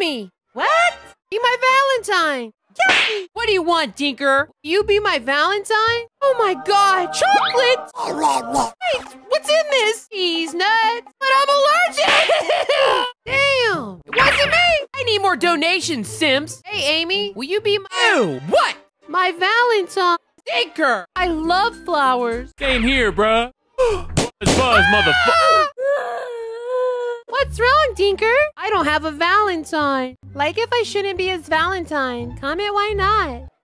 me. What? Be my Valentine. Yucky. What do you want, Dinker? You be my Valentine? Oh my God, chocolate! Wait, what's in this? Cheese nuts. But I'm allergic! Damn, it wasn't me! I need more donations, Sims. Hey, Amy, will you be my... Ew, what? My Valentine. Dinker! I love flowers. Same here, bruh. Buzz, motherfucker. What's wrong, Dinker? I don't have a Valentine. Like if I shouldn't be his Valentine. Comment why not.